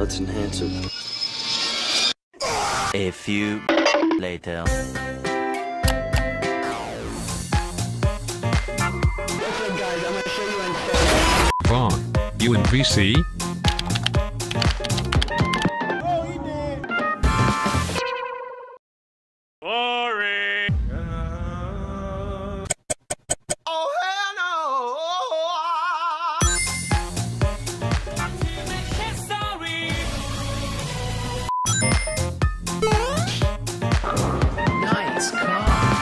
Let's enhance it. A few later. Okay guys, I'm gonna show you on Vaughn, you in VC? Oh, he did. Glory. Oh hell no! Nice car.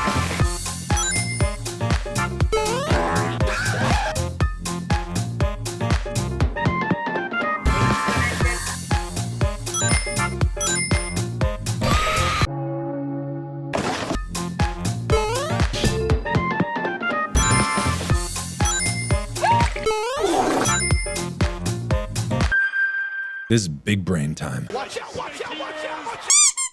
This is big brain time. Watch out! Watch out! Watch out! Watch out!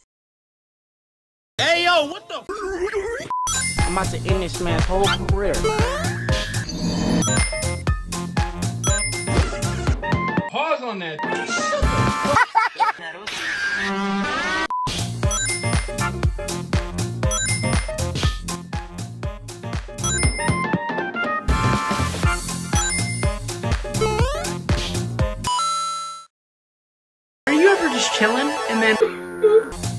Hey yo, what the? I'm about to end this man's whole career. Pause on that. Are you ever just chilling and then